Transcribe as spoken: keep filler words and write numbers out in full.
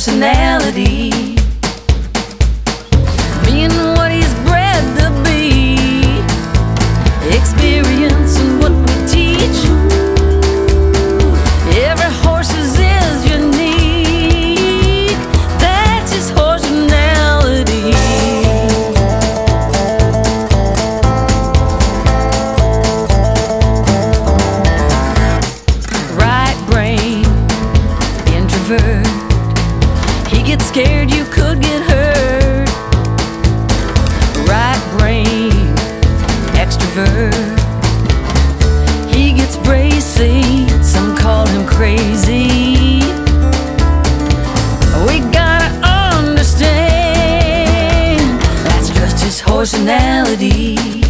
horsenality, being what he's bred to be, experience and what we teach. Every horse is unique, that's his horsenality. Right brain, introvert, he gets scared you could get hurt. Right brain, extrovert, he gets bracy, some call him crazy. We gotta understand, that's just his horsenality.